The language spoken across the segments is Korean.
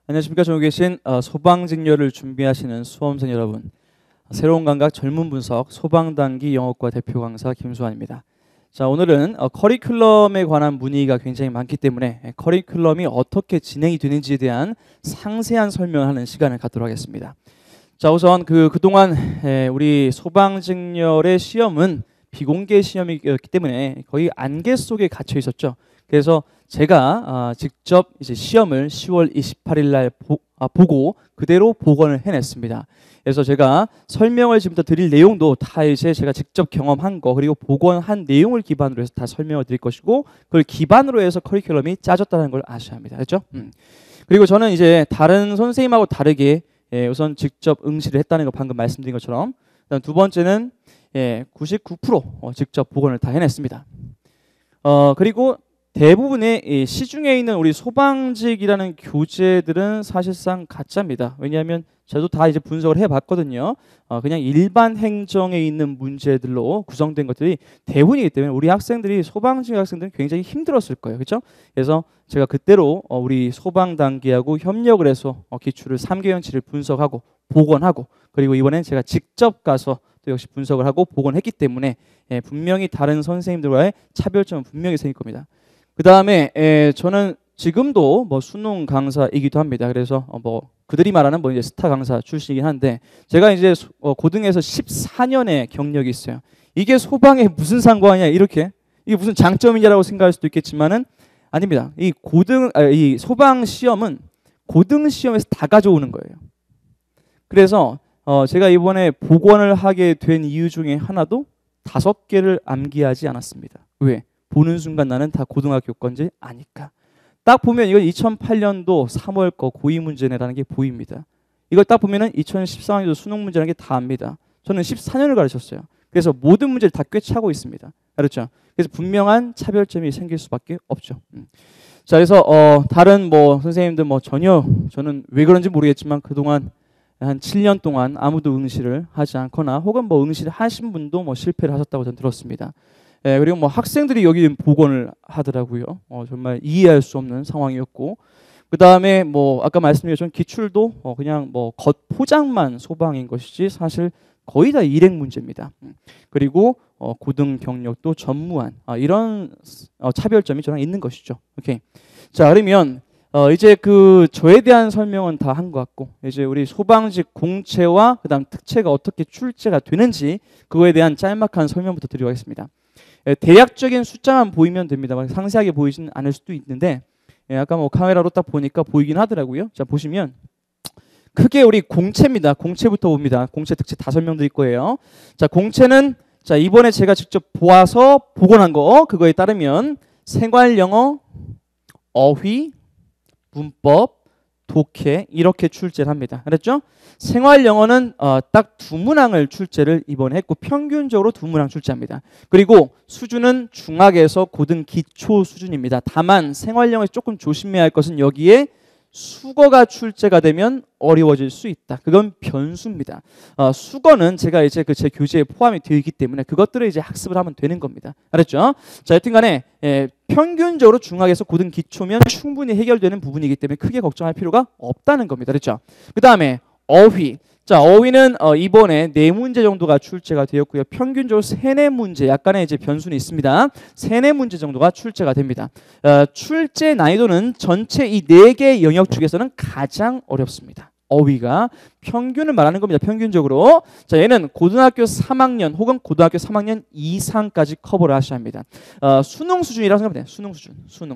안녕하십니까. 전국에 계신 소방직료를 준비하시는 수험생 여러분, 새로운 감각 젊은 분석 소방단기 영어과 대표 강사 김수환입니다. 자, 오늘은 커리큘럼에 관한 문의가 굉장히 많기 때문에 커리큘럼이 어떻게 진행이 되는지에 대한 상세한 설명하는 시간을 갖도록 하겠습니다. 자, 우선 그동안 우리 소방직렬의 시험은 비공개 시험이었기 때문에 거의 안개 속에 갇혀 있었죠. 그래서 제가 직접 이제 시험을 10월 28일 날 보고 그대로 복원을 해냈습니다. 그래서 제가 설명을 지금부터 드릴 내용도 다 이제 제가 직접 경험한 거 그리고 복원한 내용을 기반으로 해서 다 설명을 드릴 것이고, 그걸 기반으로 해서 커리큘럼이 짜졌다는 걸 아셔야 합니다. 그렇죠? 그리고 저는 이제 다른 선생님하고 다르게 우선 직접 응시를 했다는 거 방금 말씀드린 것처럼, 그다음 두 번째는 99% 직접 복원을 다 해냈습니다. 그리고 대부분의 이 시중에 있는 우리 소방직이라는 교재들은 사실상 가짜입니다. 왜냐하면 저도 다 이제 분석을 해봤거든요. 그냥 일반 행정에 있는 문제들로 구성된 것들이 대부분이기 때문에 우리 학생들이 소방직 학생들은 굉장히 힘들었을 거예요. 그렇죠? 그래서 제가 그때로 우리 소방 단계하고 협력을 해서 기출을 3개형치를 분석하고 복원하고, 그리고 이번엔 제가 직접 가서 또 역시 분석을 하고 복원했기 때문에 분명히 다른 선생님들과의 차별점은 분명히 생길 겁니다. 그 다음에 저는 지금도 수능 강사이기도 합니다. 그래서 그들이 말하는 이제 스타 강사 출신이긴 한데, 제가 이제 고등에서 14년의 경력이 있어요. 이게 소방에 무슨 상관이냐, 이게 무슨 장점이냐라고 생각할 수도 있겠지만은 아닙니다. 이 소방 시험은 고등 시험에서 다 가져오는 거예요. 그래서 제가 이번에 복원을 하게 된 이유 중에 하나도 5개를 암기하지 않았습니다. 왜? 보는 순간 나는 다 고등학교 건지 아니까. 딱 보면 이건 2008년도 3월 거 고2 문제네라는 게 보입니다. 이걸 딱 보면은 2014년도 수능 문제라는 게 다 압니다. 저는 14년을 가르쳤어요. 그래서 모든 문제를 다 꿰차고 있습니다. 알았죠? 그래서 분명한 차별점이 생길 수밖에 없죠. 자, 그래서 다른 선생님들 전혀 저는 왜 그런지 모르겠지만 그동안 한 7년 동안 아무도 응시를 하지 않거나 혹은 응시를 하신 분도 실패를 하셨다고 저는 들었습니다. 그리고 학생들이 여기 복원을 하더라고요. 정말 이해할 수 없는 상황이었고, 그 다음에 아까 말씀드린 것처럼 기출도 그냥 겉포장만 소방인 것이지 사실 거의 다 일행 문제입니다. 그리고 고등 경력도 전무한 이런 차별점이 저랑 있는 것이죠. 오케이. 자, 그러면 이제 저에 대한 설명은 다 한 것 같고, 이제 우리 소방직 공채와 그다음 특채가 어떻게 출제가 되는지 그거에 대한 짤막한 설명부터 드리도록 하겠습니다. 대략적인 숫자만 보이면 됩니다. 상세하게 보이지는 않을 수도 있는데, 아까 카메라로 딱 보니까 보이긴 하더라고요. 자, 보시면 크게 우리 공채입니다. 공채부터 봅니다. 공채 특채 다 설명드릴 거예요. 자, 공채는 자 이번에 제가 직접 보아서 복원한 거, 그거에 따르면 생활영어, 어휘, 문법, 독해 이렇게 출제를 합니다. 알았죠? 생활영어는 딱 2문항을 출제를 이번에 했고 평균적으로 2문항 출제합니다. 그리고 수준은 중학에서 고등 기초 수준입니다. 다만 생활영어에서 조금 조심해야 할 것은 여기에 수거가 출제가 되면 어려워질 수 있다. 그건 변수입니다. 수거는 제가 이제 제 교재에 포함이 되어 있기 때문에 그것들을 이제 학습을 하면 되는 겁니다. 알았죠? 자, 여튼간에 평균적으로 중학에서 고등 기초면 충분히 해결되는 부분이기 때문에 크게 걱정할 필요가 없다는 겁니다. 그렇죠? 그 다음에 어휘. 자, 어휘는 이번에 4문제 정도가 출제가 되었고요. 평균적으로 3, 4문제, 약간의 이제 변수는 있습니다. 3, 4문제 정도가 출제가 됩니다. 출제 난이도는 전체 이 4개 영역 중에서는 가장 어렵습니다. 어휘가 평균을 말하는 겁니다. 평균적으로. 자, 얘는 고등학교 3학년 혹은 고등학교 3학년 이상까지 커버를 하셔야 합니다. 수능 수준이라고 생각하면 돼요. 수능 수준.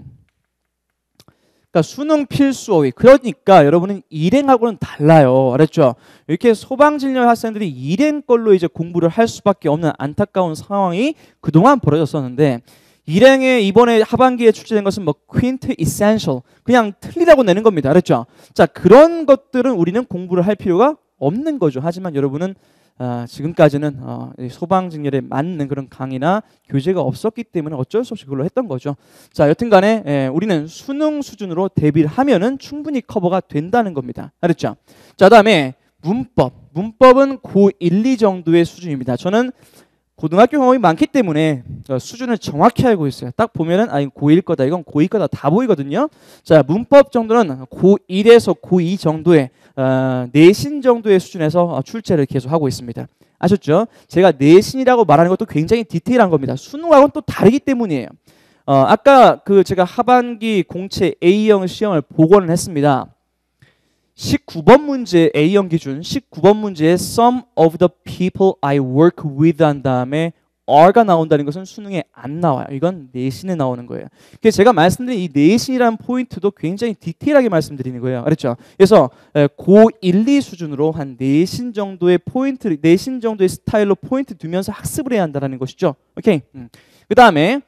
그러니까 수능 필수 어휘. 그러니까 여러분은 일행하고는 달라요. 알았죠? 이렇게 소방진료 학생들이 일행 걸로 이제 공부를 할 수밖에 없는 안타까운 상황이 그동안 벌어졌었는데, 일행에 이번에 하반기에 출제된 것은 퀸트 이센셜, 그냥 틀리라고 내는 겁니다. 알았죠? 자, 그런 것들은 우리는 공부를 할 필요가 없는 거죠. 하지만 여러분은 지금까지는 소방직렬에 맞는 그런 강의나 교재가 없었기 때문에 어쩔 수 없이 그걸로 했던 거죠. 자, 여튼간에 우리는 수능 수준으로 대비를 하면은 충분히 커버가 된다는 겁니다. 알았죠? 자, 다음에 문법. 문법은 고1, 2 정도의 수준입니다. 저는 고등학교 경험이 많기 때문에 수준을 정확히 알고 있어요. 딱 보면은 아, 이건 고1 거다, 이건 고2 거다 다 보이거든요. 자, 문법 정도는 고1에서 고2 정도의 내신 정도의 수준에서 출제를 계속 하고 있습니다. 아셨죠? 제가 내신이라고 말하는 것도 굉장히 디테일한 겁니다. 수능하고는 또 다르기 때문이에요. 아까 제가 하반기 공채 A형 시험을 복원을 했습니다. 19번 문제 A형 기준 19번 문제에 some of the people I work with 한 다음에 are가 나온다는 것은 수능에 안 나와요. 이건 내신에 나오는 거예요. 그래서 제가 말씀드린 이 내신이라는 포인트도 굉장히 디테일하게 말씀드리는 거예요. 그렇죠? 그래서 고1, 2 수준으로 한 내신 정도의 포인트, 내신 정도의 스타일로 포인트 두면서 학습을 해야 한다는 것이죠. 오케이. 그 다음에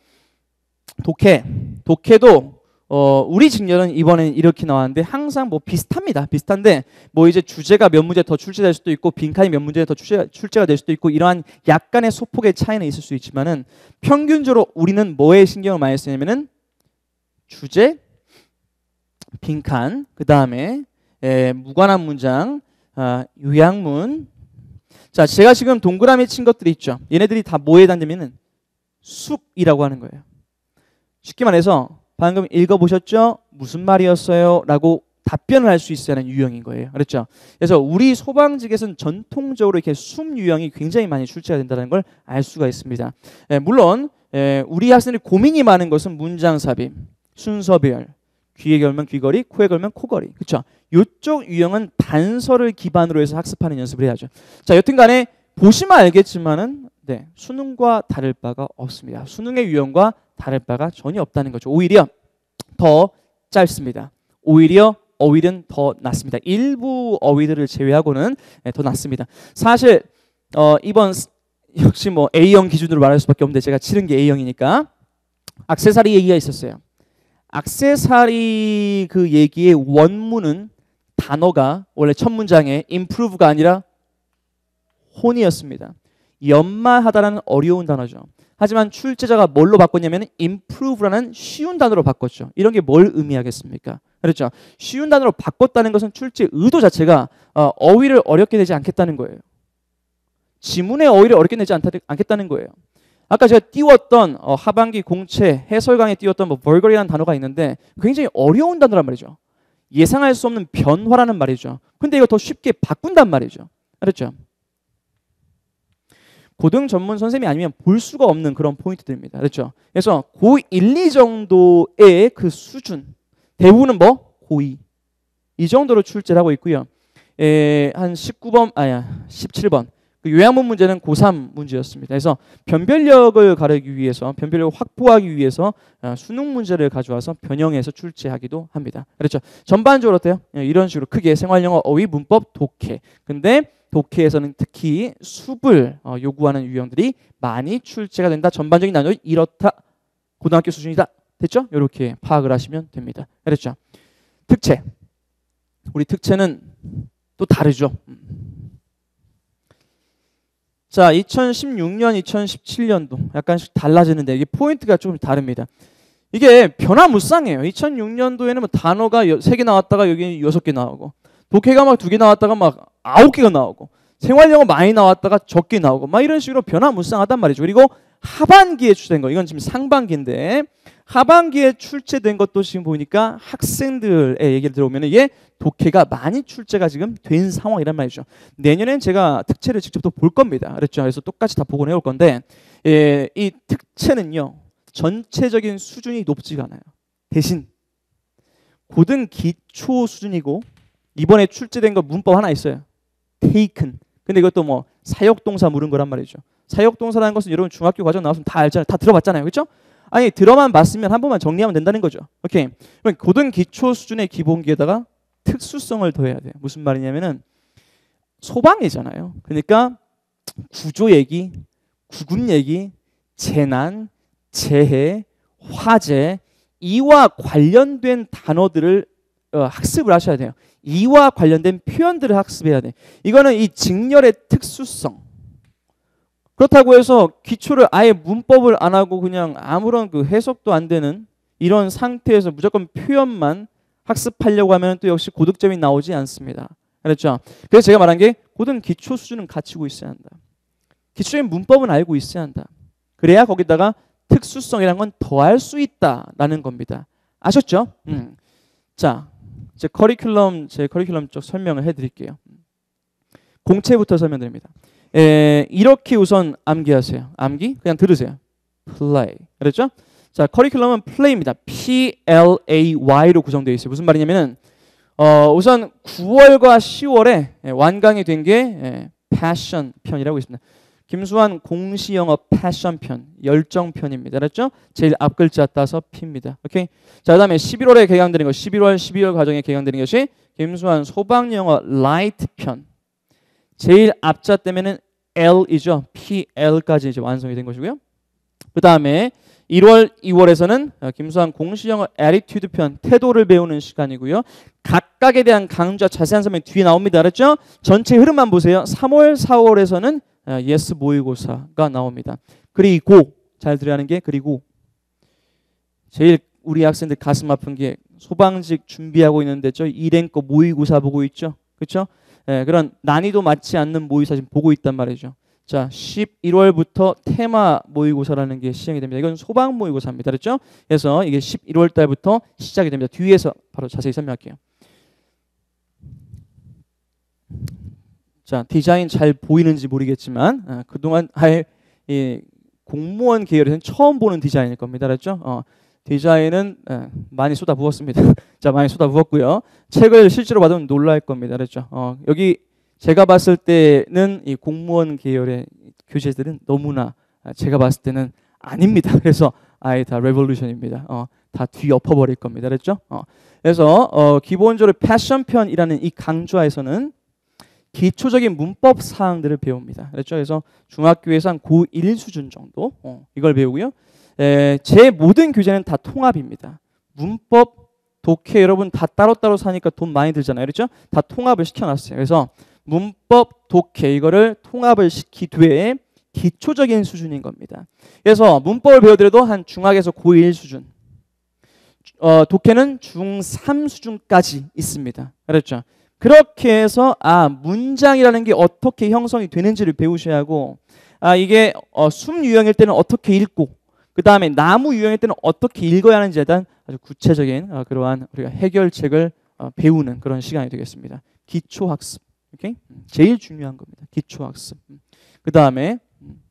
독해도 우리 직렬은 이번엔 이렇게 나왔는데 항상 뭐 비슷합니다. 비슷한데 뭐 이제 주제가 몇 문제 더 출제될 수도 있고 빈칸이 몇 문제 더 출제가 될 수도 있고 이러한 약간의 소폭의 차이는 있을 수 있지만은 평균적으로 우리는 뭐에 신경을 많이 쓰냐면은 주제, 빈칸, 그 다음에 무관한 문장, 요약문. 자, 제가 지금 동그라미 친 것들이 있죠. 얘네들이 다 뭐에 해당되면은 숲이라고 하는 거예요. 쉽게 말해서 방금 읽어보셨죠? 무슨 말이었어요? 라고 답변을 할 수 있어야 하는 유형인 거예요. 그렇죠? 그래서 우리 소방직에서는 전통적으로 이렇게 숲 유형이 굉장히 많이 출제가 된다는 걸 알 수가 있습니다. 물론 우리 학생들이 고민이 많은 것은 문장 삽입, 순서별, 귀에 걸면 귀걸이, 코에 걸면 코걸이. 그렇죠? 이쪽 유형은 단서를 기반으로 해서 학습하는 연습을 해야죠. 자, 여튼간에 보시면 알겠지만은 수능과 다를 바가 없습니다. 수능의 유형과 다를 바가 전혀 없다는 거죠. 오히려 더 짧습니다. 오히려 어휘는 더 낫습니다. 일부 어휘들을 제외하고는 더 낫습니다. 사실 이번 역시 뭐 A형 기준으로 말할 수밖에 없는데 제가 치른 게 A형이니까 액세서리 얘기가 있었어요. 액세서리 그 얘기의 원문은 단어가 원래 첫 문장에 improve가 아니라 혼이었습니다. 연마하다라는 어려운 단어죠. 하지만 출제자가 뭘로 바꿨냐면 improve라는 쉬운 단어로 바꿨죠. 이런 게 뭘 의미하겠습니까? 그렇죠? 쉬운 단어로 바꿨다는 것은 출제 의도 자체가 어휘를 어렵게 내지 않겠다는 거예요. 지문의 어휘를 어렵게 내지 않겠다는 거예요. 아까 제가 띄웠던 하반기 공채 해설강에 띄웠던 뭐 벌거리라는 단어가 있는데 굉장히 어려운 단어란 말이죠. 예상할 수 없는 변화라는 말이죠. 근데 이거 더 쉽게 바꾼단 말이죠. 그렇죠? 고등 전문 선생님이 아니면 볼 수가 없는 그런 포인트들입니다. 그렇죠? 그래서 고1, 2 정도의 그 수준, 대부분은 뭐? 고2. 이 정도로 출제를 하고 있고요. 한 17번. 그 요약문 문제는 고3 문제였습니다. 그래서 변별력을 가르기 위해서, 변별력을 확보하기 위해서 수능 문제를 가져와서 변형해서 출제하기도 합니다. 그렇죠? 전반적으로 어때요? 이런 식으로 크게 생활영어, 어휘, 문법, 독해. 근데 독해에서는 특히 숲을 요구하는 유형들이 많이 출제가 된다. 전반적인 난이도 이렇다. 고등학교 수준이다. 됐죠? 이렇게 파악을 하시면 됩니다. 그렇죠? 특채. 우리 특채는 또 다르죠. 자, 2016년, 2017년도 약간씩 달라지는데 이게 포인트가 조금 다릅니다. 이게 변화무쌍해요. 2006년도에는 뭐 단어가 3개 나왔다가 여기 6개 나오고, 독해가 막 2개 나왔다가 막 9개가 나오고, 생활영어 많이 나왔다가 적게 나오고 막 이런 식으로 변화무쌍하단 말이죠. 그리고 하반기에 출제된 거, 이건 지금 상반기인데 하반기에 출제된 것도 지금 보니까 학생들의 얘기를 들어보면 이게 독해가 많이 출제가 지금 된 상황이란 말이죠. 내년엔 제가 특채를 직접 또 볼 겁니다. 그랬죠. 그래서 똑같이 다 복원해 올 건데 이 특채는요 전체적인 수준이 높지가 않아요. 대신 고등 기초 수준이고 이번에 출제된 거 문법 하나 있어요. taken. 근데 이것도 뭐 사역동사 물은 거란 말이죠. 사역동사라는 것은 여러분 중학교 과정 나왔으면 다 알잖아요. 다 들어봤잖아요. 그렇죠? 아니 들어만 봤으면 한 번만 정리하면 된다는 거죠. 오케이. 그럼 고등 기초 수준의 기본기에다가 특수성을 더해야 돼요. 무슨 말이냐면은 소방이잖아요. 그러니까 구조 얘기, 구급 얘기, 재난, 재해, 화재 이와 관련된 단어들을 학습을 하셔야 돼요. 이와 관련된 표현들을 학습해야 돼. 이거는 이 직렬의 특수성. 그렇다고 해서 기초를 아예 문법을 안 하고 그냥 아무런 그 해석도 안 되는 이런 상태에서 무조건 표현만 학습하려고 하면 또 역시 고득점이 나오지 않습니다. 그렇죠? 그래서 제가 말한 게 고등 기초 수준은 갖추고 있어야 한다. 기초적인 문법은 알고 있어야 한다. 그래야 거기다가 특수성이라는 건 더할 수 있다라는 겁니다. 아셨죠? 자, 제 커리큘럼 쪽 설명을 해드릴게요. 공채부터 설명드립니다. 이렇게 우선 암기하세요. 암기? 그냥 들으세요. play. 그랬죠? 자, 커리큘럼은 play입니다. P-L-A-Y로 구성되어 있어요. 무슨 말이냐면은 우선 9월과 10월에 완강이 된 게 패션 편이라고 있습니다. 김수환 공시영어 패션 편, 열정 편입니다. 그렇죠? 제일 앞 글자 따서 P입니다. 오케이? 자, 그다음에 11월에 개강되는 것, 11월, 12월 과정에 개강되는 것이 김수환 소방영어 라이트 편. 제일 앞자 때문에는 L이죠. PL까지 이제 완성이 된 것이고요. 그다음에 1월, 2월에서는 김수환 공시영어 애티튜드 편, 태도를 배우는 시간이고요. 각각에 대한 강조와 자세한 설명이 뒤에 나옵니다. 그렇죠? 전체 흐름만 보세요. 3월, 4월에서는 예스 모의고사가 나옵니다. 그리고 잘 들어야 하는 게 그리고 제일 우리 학생들 가슴 아픈 게 소방직 준비하고 있는데 저 1랭거 모의고사 보고 있죠. 그렇죠? 그런 난이도 맞지 않는 모의고사 지금 보고 있단 말이죠. 자, 11월부터 테마 모의고사라는 게 시행이 됩니다. 이건 소방 모의고사입니다. 그렇죠? 그래서 이게 11월 달부터 시작이 됩니다. 뒤에서 바로 자세히 설명할게요. 자, 디자인 잘 보이는지 모르겠지만 그동안 이 공무원 계열에서는 처음 보는 디자인일 겁니다. 그렇죠? 디자인은 많이 쏟아부었습니다. 자, 많이 쏟아부었고요. 책을 실제로 받으면 놀랄 겁니다. 그렇죠? 여기 제가 봤을 때는 이 공무원 계열의 교재들은 너무나 제가 봤을 때는 아닙니다. 그래서 아예 다 레볼루션입니다. 다 뒤엎어버릴 겁니다. 그렇죠? 그래서 기본적으로 패션편이라는 이 강좌에서는 기초적인 문법 사항들을 배웁니다. 그렇죠? 그래서 중학교에서 한 고1 수준 정도 이걸 배우고요. 제 모든 교재는 다 통합입니다. 문법, 독해 여러분 다 따로따로 사니까 돈 많이 들잖아요. 그렇죠? 다 통합을 시켜놨어요. 그래서 문법, 독해 이거를 통합을 시키되 기초적인 수준인 겁니다. 그래서 문법을 배우더라도 한 중학에서 고1 수준, 독해는 중3 수준까지 있습니다. 그렇죠? 그렇게 해서 문장이라는 게 어떻게 형성이 되는지를 배우셔야 하고 이게 숨 유형일 때는 어떻게 읽고 그 다음에 나무 유형일 때는 어떻게 읽어야 하는지에 대한 아주 구체적인 그러한 우리가 해결책을 배우는 그런 시간이 되겠습니다. 기초학습. 오케이? 제일 중요한 겁니다. 기초학습. 그 다음에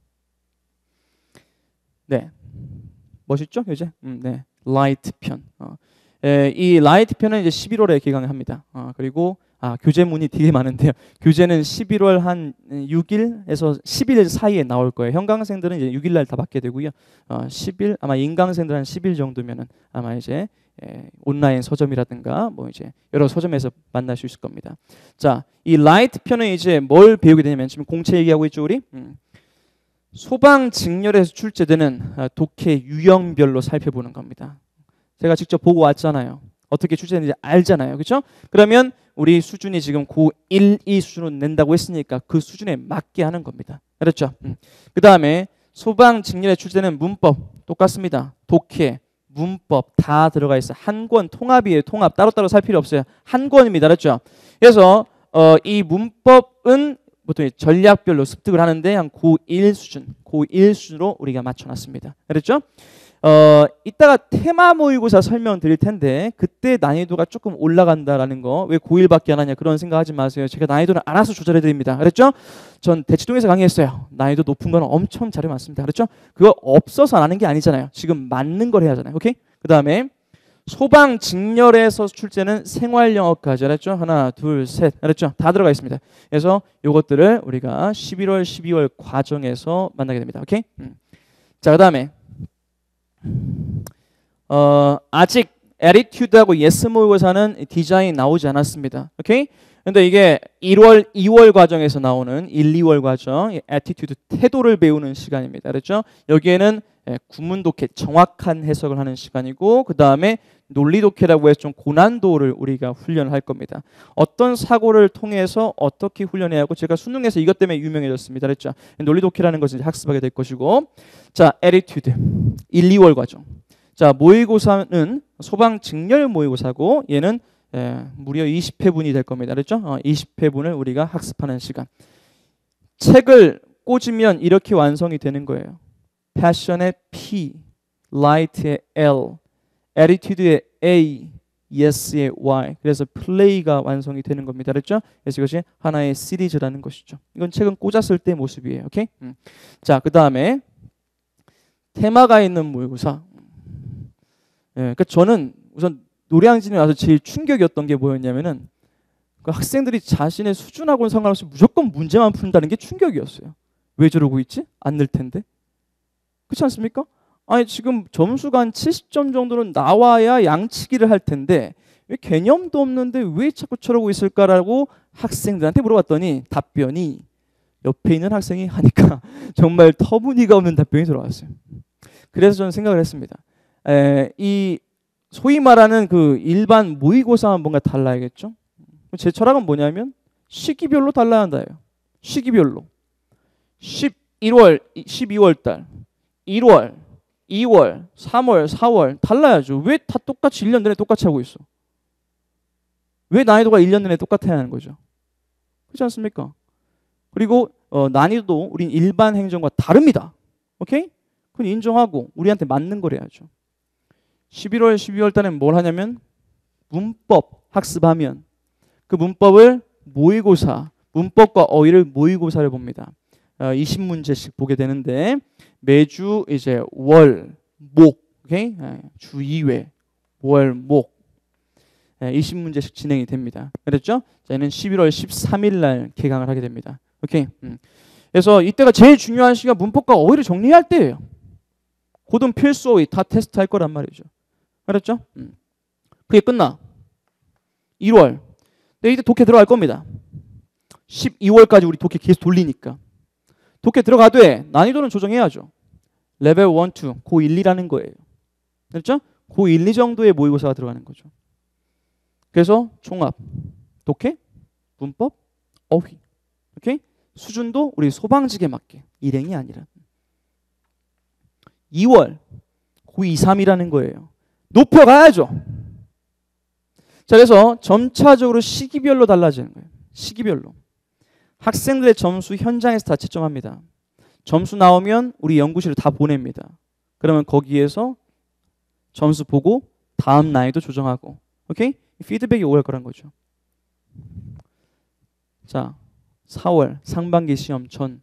네, 멋있죠? 이제 네, 라이트 편. 이 라이트 편은 이제 11월에 개강을 합니다. 그리고 교재문이 되게 많은데요. 교재는 11월 한 6일에서 10일 사이에 나올 거예요. 현강생들은 이제 6일 날 다 받게 되고요. 10일 아마 인강생들 한 10일 정도면은 아마 이제 온라인 서점이라든가 뭐 이제 여러 서점에서 만날 수 있을 겁니다. 자, 이 라이트 편은 이제 뭘 배우게 되냐면 지금 공채 얘기하고 있죠, 우리? 소방 직렬에서 출제되는 독해 유형별로 살펴보는 겁니다. 제가 직접 보고 왔잖아요. 어떻게 출제되는지 알잖아요. 그렇죠? 그러면 우리 수준이 지금 고1, 2 수준으로 낸다고 했으니까 그 수준에 맞게 하는 겁니다. 그렇죠? 그 다음에 소방 직렬에 출제되는 문법 똑같습니다. 독해, 문법 다 들어가 있어요. 한 권 통합이에요. 통합 따로따로 살 필요 없어요. 한 권입니다. 그렇죠? 그래서 이 문법은 보통 전략별로 습득을 하는데 한 고1 수준으로 우리가 맞춰놨습니다. 그렇죠? 이따가 테마 모의고사 설명 드릴 텐데 그때 난이도가 조금 올라간다라는 거 왜 고1밖에 안 하냐 그런 생각하지 마세요. 제가 난이도를 알아서 조절해 드립니다. 그랬죠? 전 대치동에서 강의했어요. 난이도 높은 건 엄청 자료 많습니다. 그렇죠? 그거 없어서 안 하는 게 아니잖아요. 지금 맞는 걸 해야 하잖아요. 오케이? 그 다음에 소방 직렬에서 출제는 생활 영어까지 알았죠? 하나, 둘, 셋 알았죠? 다 들어가 있습니다. 그래서 이것들을 우리가 11월, 12월 과정에서 만나게 됩니다. 오케이? 자, 그 다음에 아직 애티튜드하고 예스 모의고사는 디자인 나오지 않았습니다. 오케이? 근데 이게 1월, 2월 과정에서 나오는 1, 2월 과정 애티튜드 태도를 배우는 시간입니다. 그렇죠? 여기에는 구문 독해 정확한 해석을 하는 시간이고 그 다음에 논리 독해라고 해서 좀 고난도를 우리가 훈련을 할 겁니다. 어떤 사고를 통해서 어떻게 훈련해야 하고 제가 수능에서 이것 때문에 유명해졌습니다. 그랬죠? 논리 독해라는 것을 학습하게 될 것이고 자, 애티튜드 1, 2월 과정. 자, 모의고사는 소방 직렬 모의고사고 얘는 무려 20회분이 될 겁니다. 그렇죠? 20회분을 우리가 학습하는 시간. 책을 꽂으면 이렇게 완성이 되는 거예요. passion의 P, light의 L, attitude의 A, yes의 Y. 그래서 play가 완성이 되는 겁니다. 그렇죠? 그래서 이것이 하나의 시리즈라는 것이죠. 이건 책은 꽂았을 때 모습이에요. 오케이? 자, 그 다음에 테마가 있는 모의고사. 그러니까 저는 우선 노량진에 와서 제일 충격이었던 게 뭐였냐면은 그 학생들이 자신의 수준하고는 상관없이 무조건 문제만 푼다는 게 충격이었어요. 왜 저러고 있지? 안 늘 텐데. 그렇지 않습니까? 아니 지금 점수가 한 70점 정도는 나와야 양치기를 할 텐데 왜 개념도 없는데 왜 자꾸 저러고 있을까라고 학생들한테 물어봤더니 답변이 옆에 있는 학생이 하니까 정말 터무니가 없는 답변이 들어왔어요. 그래서 저는 생각을 했습니다. 이 소위 말하는 그 일반 모의고사만 뭔가 달라야겠죠. 제 철학은 뭐냐면 시기별로 달라야 한다예요. 시기별로 11월, 12월 달, 1월, 2월, 3월, 4월 달라야죠. 왜 다 똑같이 1년 내내 똑같이 하고 있어? 왜 난이도가 1년 내내 똑같아야 하는 거죠? 그렇지 않습니까? 그리고 난이도도 우린 일반 행정과 다릅니다. 오케이? 그건 인정하고 우리한테 맞는 거래야죠. 11월, 12월 달에는 뭘 하냐면 문법 학습하면 그 문법을 모의고사, 문법과 어휘를 모의고사를 봅니다. 20문제씩 보게 되는데 매주 이제 월, 목, 오케이? 주 2회, 월, 목 20문제씩 진행이 됩니다. 그랬죠? 자, 얘는 11월 13일 날 개강을 하게 됩니다. 오케이? 그래서 이때가 제일 중요한 시기가 문법과 어휘를 정리할 때예요. 고등 필수 어휘 다 테스트 할 거란 말이죠. 알았죠? 그게 끝나 1월. 근데 이때 독해 들어갈 겁니다. 12월까지 우리 독해 계속 돌리니까. 독해 들어가되 난이도는 조정해야죠. 레벨 1, 2, 고 1, 2라는 거예요. 그렇죠? 고 1, 2 정도의 모의고사가 들어가는 거죠. 그래서 종합, 독해, 문법, 어휘. 오케이? 수준도 우리 소방직에 맞게. 일행이 아니라. 2월, 고 2, 3이라는 거예요. 높여가야죠. 자, 그래서 점차적으로 시기별로 달라지는 거예요. 시기별로. 학생들의 점수 현장에서 다 채점합니다. 점수 나오면 우리 연구실을 다 보냅니다. 그러면 거기에서 점수 보고 다음 난이도 조정하고, 오케이? 피드백이 오갈 거란 거죠. 자, 4월 상반기 시험 전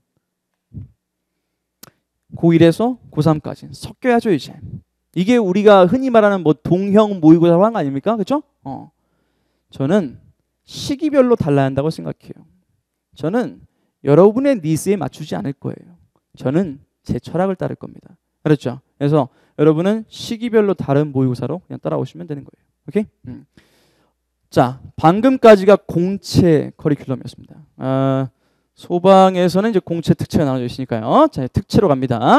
고1에서 고3까지 섞여야죠 이제. 이게 우리가 흔히 말하는 뭐 동형 모의고사로 하는 거 아닙니까? 그렇죠? 저는 시기별로 달라야 한다고 생각해요. 저는 여러분의 니즈에 맞추지 않을 거예요. 저는 제 철학을 따를 겁니다. 그렇죠? 그래서 여러분은 시기별로 다른 모의고사로 그냥 따라오시면 되는 거예요. 오케이? 자, 방금까지가 공채 커리큘럼이었습니다. 소방에서는 이제 공채 특채가 나눠져 있으니까요. 자, 특채로 갑니다.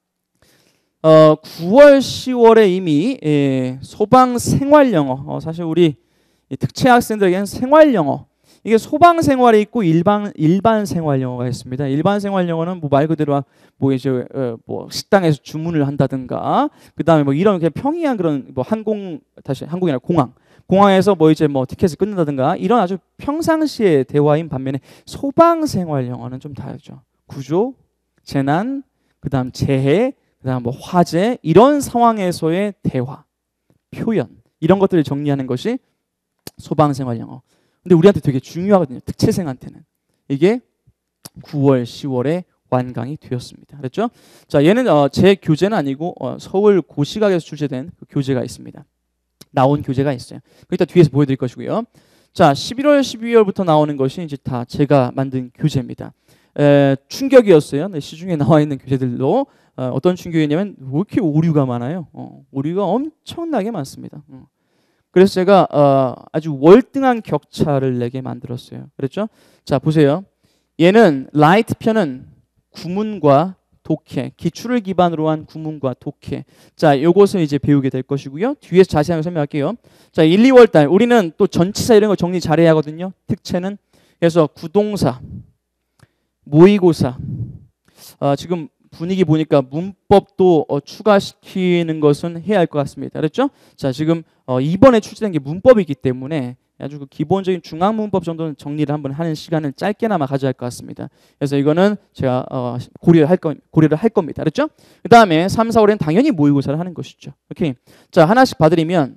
9월, 10월에 이미 소방 생활 영어, 사실 우리 특채 학생들에게는 생활 영어, 이게 소방 생활에 있고 일반 생활 영어가 있습니다. 일반 생활 영어는 뭐 말 그대로 뭐 이제 뭐 식당에서 주문을 한다든가, 그 다음에 뭐 이런 그냥 평이한 그런 뭐 항공이나 공항에서 뭐 이제 뭐 티켓을 끊는다든가 이런 아주 평상시의 대화인 반면에 소방 생활 영어는 좀 다르죠. 구조, 재난, 그 다음 재해, 그 다음 뭐 화재 이런 상황에서의 대화, 표현 이런 것들을 정리하는 것이 소방 생활 영어. 근데 우리한테 되게 중요하거든요. 특채생한테는. 이게 9월, 10월에 완강이 되었습니다. 그랬죠? 자, 얘는 제 교재는 아니고 서울 고시각에서 출제된 그 교재가 있습니다. 나온 교재가 있어요. 이따 뒤에서 보여드릴 것이고요. 자, 11월, 12월부터 나오는 것이 이제 다 제가 만든 교재입니다. 충격이었어요. 네, 시중에 나와 있는 교재들도 어떤 충격이냐면 왜 이렇게 오류가 많아요? 오류가 엄청나게 많습니다. 그래서 제가 아주 월등한 격차를 내게 만들었어요. 그랬죠? 자, 보세요. 얘는 라이트 편은 구문과 독해, 기출을 기반으로 한 구문과 독해. 자, 요것을 이제 배우게 될 것이고요. 뒤에서 자세하게 설명할게요. 자, 1, 2월 달 우리는 또 전치사 이런 거 정리 잘해야 하거든요. 특채는. 그래서 구동사, 모의고사. 지금 분위기 보니까 문법도 추가시키는 것은 해야 할 것 같습니다. 그렇죠? 자, 지금 이번에 출제된 게 문법이기 때문에 아주 그 기본적인 중앙 문법 정도는 정리를 한번 하는 시간을 짧게나마 가져야 할 것 같습니다. 그래서 이거는 제가 고려를 할 겁니다. 그렇죠? 그 다음에 3, 4, 5는 당연히 모의고사를 하는 것이죠. 오케이. 자, 하나씩 봐드리면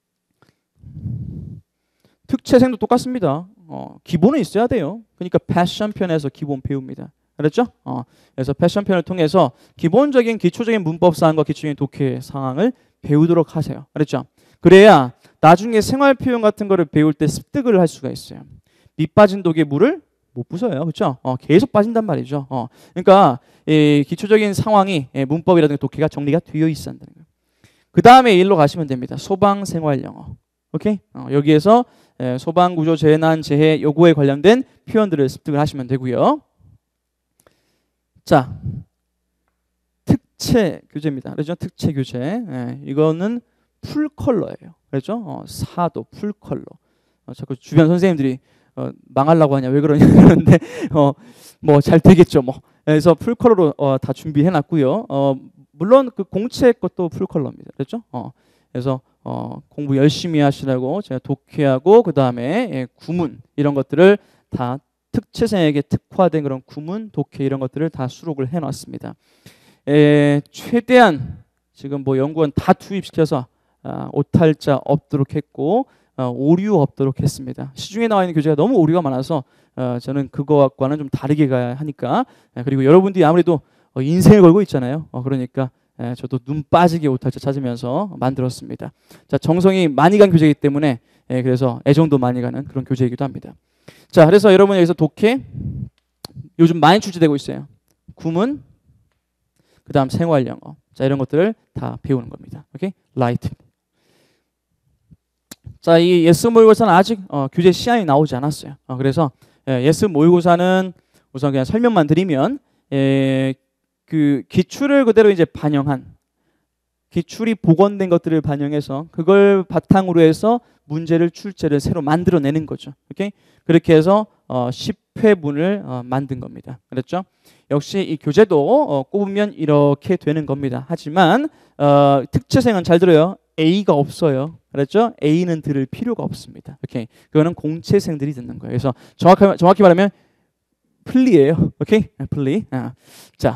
특채생도 똑같습니다. 기본은 있어야 돼요. 그러니까 패션 편에서 기본 배웁니다. 그렇죠? 그래서 패션 편을 통해서 기본적인 기초적인 문법 사항과 기초적인 독해 상황을 배우도록 하세요. 그렇죠? 그래야 나중에 생활 표현 같은 거를 배울 때 습득을 할 수가 있어요. 밑 빠진 독에 물을 못 부숴요. 그렇죠? 계속 빠진단 말이죠. 그러니까 이 기초적인 상황이 문법이라든가 독해가 정리가 되어 있어야 한다는 거예요. 그 다음에 일로 가시면 됩니다. 소방 생활 영어. 오케이? 여기에서 소방 구조 재난 재해 요거에 관련된 표현들을 습득을 하시면 되고요. 자, 특채 교재입니다. 그렇죠? 특채 교재. 이거는 풀 컬러예요. 그렇죠? 사도 풀 컬러. 자꾸 주변 선생님들이 망하려고 하냐 왜 그러냐 그러는데 뭐 잘 되겠죠 뭐. 그래서 풀 컬러로 다 준비해 놨고요. 물론 그 공채 것도 풀 컬러입니다. 그렇죠? 그래서 공부 열심히 하시라고 제가 독해하고 그 다음에 구문 이런 것들을 다 특채생에게 특화된 그런 구문, 독해 이런 것들을 다 수록을 해놨습니다. 최대한 지금 뭐 연구원 다 투입시켜서 오탈자 없도록 했고 오류 없도록 했습니다. 시중에 나와 있는 교재가 너무 오류가 많아서 저는 그거와는 좀 다르게 가야 하니까 그리고 여러분들이 아무래도 인생을 걸고 있잖아요. 그러니까 저도 눈 빠지게 오탈자 찾으면서 만들었습니다. 자, 정성이 많이 간 교재이기 때문에 그래서 애정도 많이 가는 그런 교재이기도 합니다. 자, 그래서 여러분 여기서 독해 요즘 많이 출제되고 있어요. 구문, 그 다음 생활영어. 자, 이런 것들을 다 배우는 겁니다. 오케이? 라이트. 자, 이 예스 모의고사는 아직 교재 시안이 나오지 않았어요. 그래서 예스 모의고사는 우선 그냥 설명만 드리면 그 기출을 그대로 이제 반영한 기출이 복원된 것들을 반영해서 그걸 바탕으로 해서 문제를 출제를 새로 만들어내는 거죠. 오케이? 그렇게 해서 10회분을 만든 겁니다. 그렇죠? 역시 이 교재도 꼽으면 이렇게 되는 겁니다. 하지만 특채생은 잘 들어요. A가 없어요. 그렇죠? A는 들을 필요가 없습니다. 오케이? 그거는 공채생들이 듣는 거예요. 그래서 정확히 말하면 플리예요. 오케이? 플리. 자,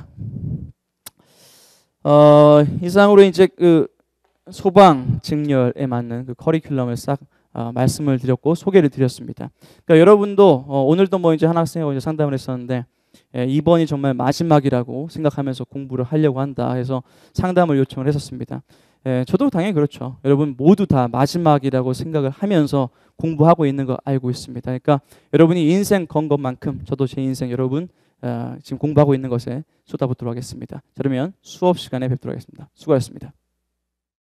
이상으로 이제 그 소방 직렬에 맞는 그 커리큘럼을 싹 말씀을 드렸고 소개를 드렸습니다. 그러니까 여러분도 오늘도 뭐 이제 한 학생하고 이제 상담을 했었는데 이번이 정말 마지막이라고 생각하면서 공부를 하려고 한다 해서 상담을 요청을 했었습니다. 저도 당연히 그렇죠. 여러분 모두 다 마지막이라고 생각을 하면서 공부하고 있는 거 알고 있습니다. 그러니까 여러분이 인생 건 것만큼 저도 제 인생 여러분 지금 공부하고 있는 것에 쏟아붓도록 하겠습니다. 자, 그러면 수업 시간에 뵙도록 하겠습니다. 수고하셨습니다.